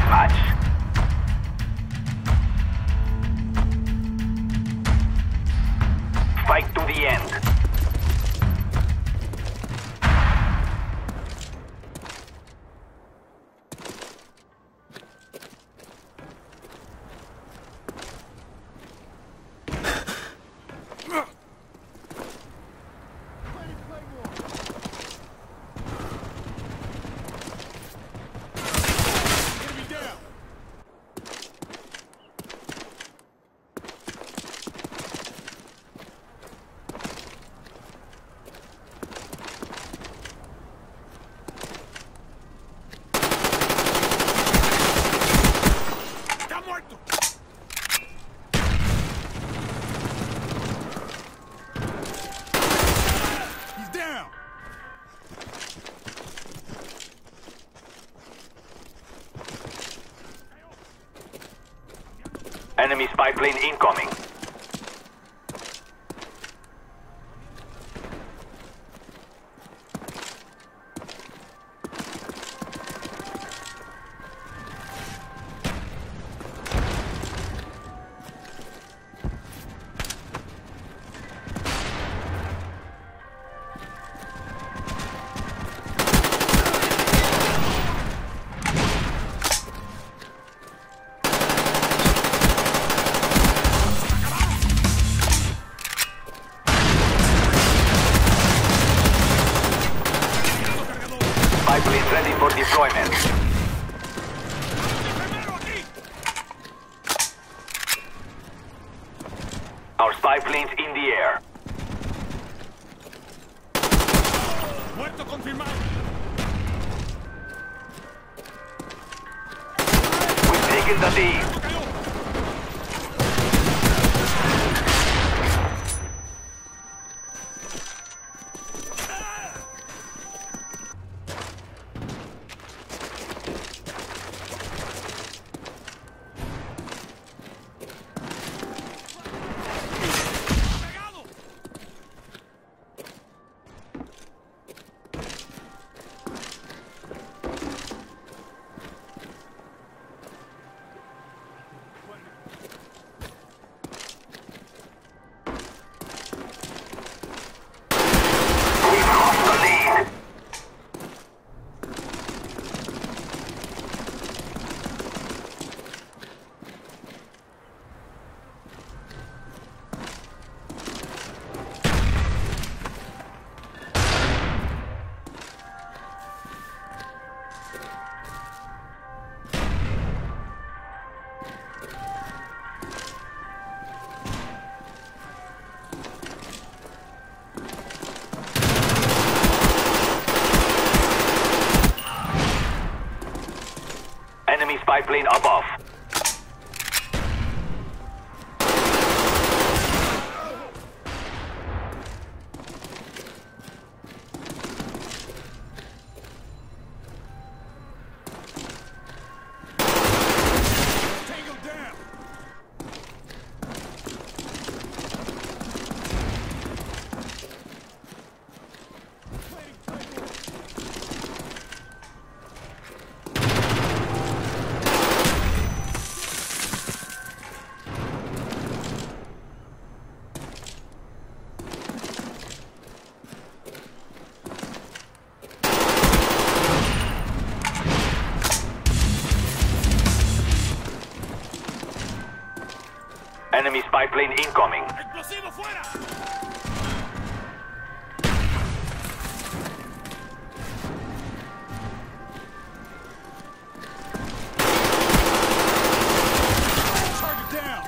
deathmatch. Fight to the end. Enemy spy plane incoming. Spy plane ready for deployment. Our spy plane's in the air. Muerto confirmado. We've taken the lead. Enemy spy plane above. Enemy spy plane incoming. ¡Explosivo fuera! Target down.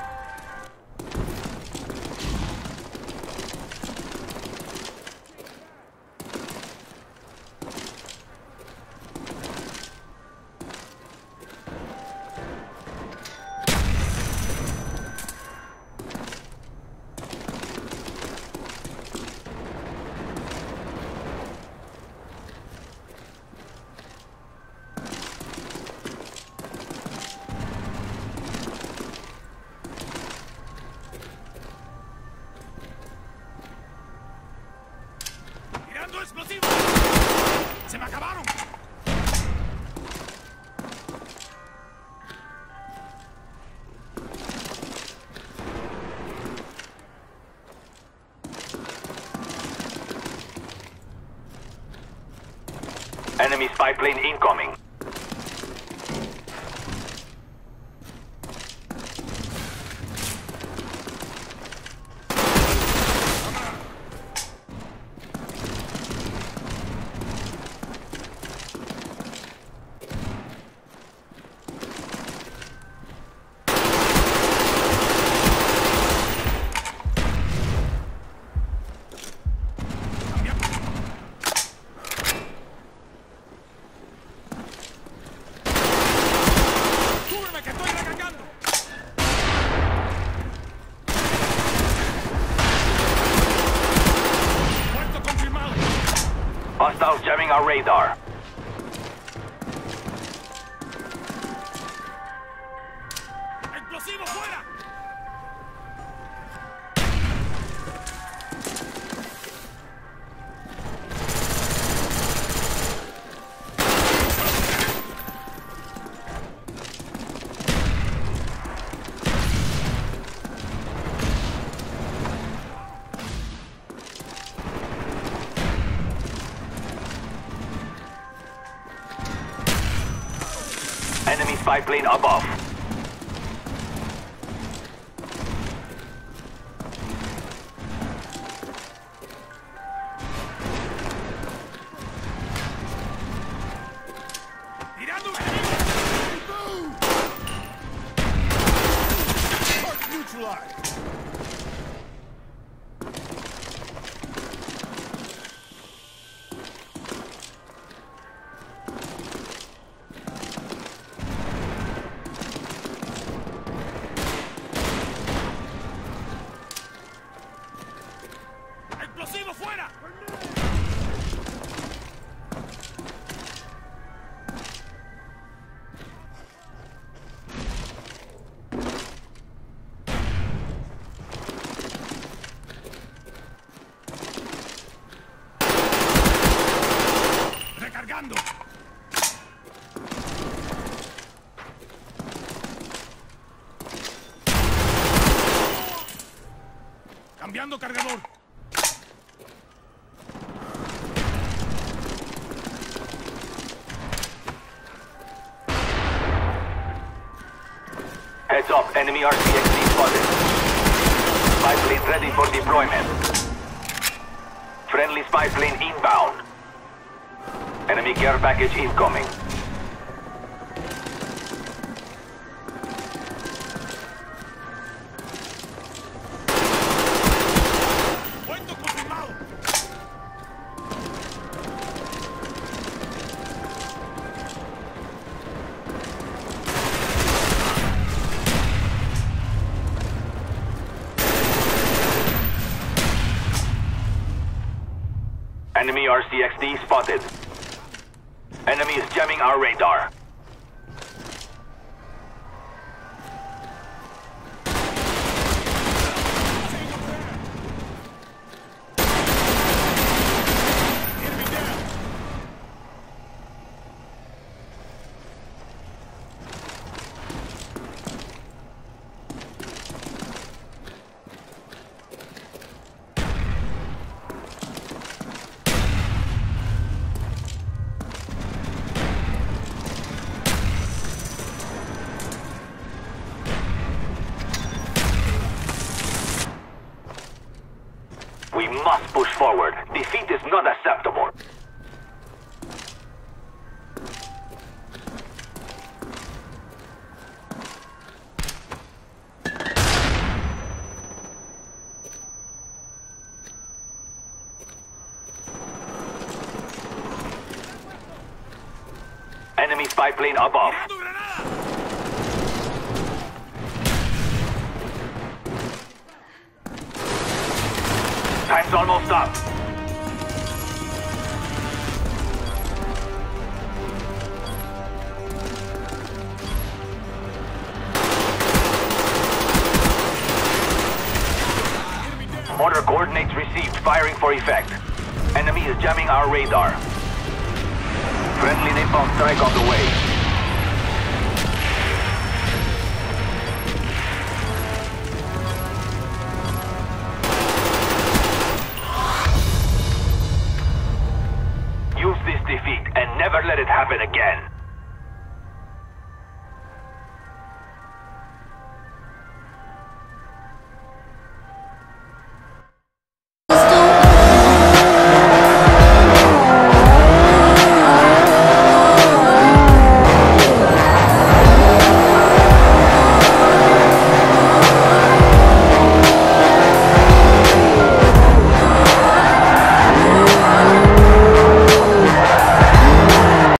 ¡Explosivo! ¡Se me acabaron! Enemy spy plane incoming. Hostiles jamming our radar. ¡Explosivo fuera! Enemy spy plane above. ¡Tirando un enemigo! Target neutralized! ¡Explosivo fuera! ¡Recargando! ¡Cambiando cargador! Heads up, enemy RCXD spotted. Spy plane ready for deployment. Friendly spy plane inbound. Enemy care package incoming. ¡Puesto confirmado! Enemy RCXD spotted. Enemy is jamming our radar. Enemy down! We must push forward. Defeat is not acceptable. Enemy spy plane above. ¡Tirando granada! Time's almost up. Mortar coordinates received. Firing for effect. Enemy is jamming our radar. Friendly napalm strike on the way. Use this defeat and never let it happen again.